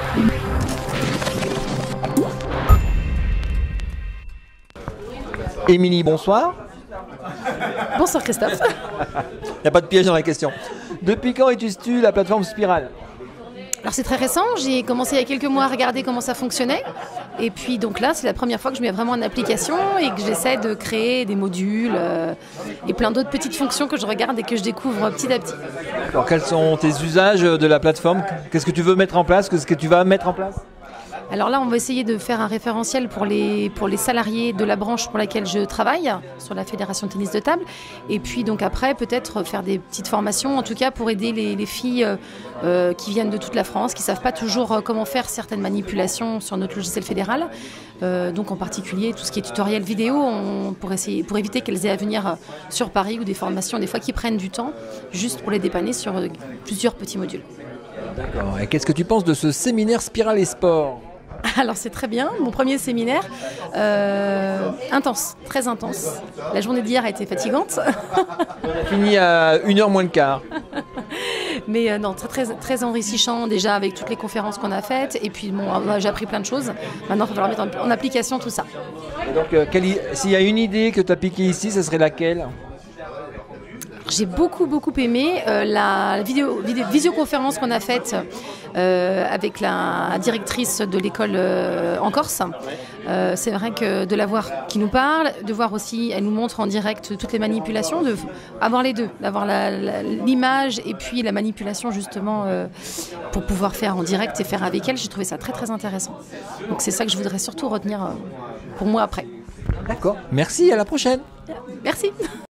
Émilie, bonsoir. Bonsoir Christophe. Il n'y a pas de piège dans la question. Depuis quand utilises-tu la plateforme Spiral? Alors c'est très récent, j'ai commencé il y a quelques mois à regarder comment ça fonctionnait. Et puis donc là, c'est la première fois que je mets vraiment en application et que j'essaie de créer des modules et plein d'autres petites fonctions que je regarde et que je découvre petit à petit. Alors quels sont tes usages de la plateforme? Qu'est-ce que tu veux mettre en place? Qu'est-ce que tu vas mettre en place? Alors là, on va essayer de faire un référentiel pour les salariés de la branche pour laquelle je travaille, sur la Fédération de tennis de table. Et puis donc après, peut-être faire des petites formations, en tout cas pour aider les filles qui viennent de toute la France, qui ne savent pas toujours comment faire certaines manipulations sur notre logiciel fédéral. Donc en particulier, tout ce qui est tutoriel vidéo, pour éviter qu'elles aient à venir sur Paris ou des formations, des fois qui prennent du temps, juste pour les dépanner sur plusieurs petits modules. D'accord. Et qu'est-ce que tu penses de ce séminaire Spiral et Sport? Alors c'est très bien, mon premier séminaire, intense, très intense. La journée d'hier a été fatigante. On a fini à 1h moins le quart. Mais non, très, très, très enrichissant déjà avec toutes les conférences qu'on a faites. Et puis bon, j'ai appris plein de choses. Maintenant, il va falloir mettre en application tout ça. Et donc, s'il y a une idée que tu as piquée ici, ce serait laquelle? J'ai beaucoup aimé la visioconférence qu'on a faite avec la directrice de l'école en Corse. C'est vrai que de la voir qui nous parle, de voir aussi, elle nous montre en direct toutes les manipulations, avoir les deux, d'avoir l'image et puis la manipulation justement pour pouvoir faire en direct et faire avec elle. J'ai trouvé ça très très intéressant. Donc c'est ça que je voudrais surtout retenir pour moi après. D'accord, merci, à la prochaine. Merci.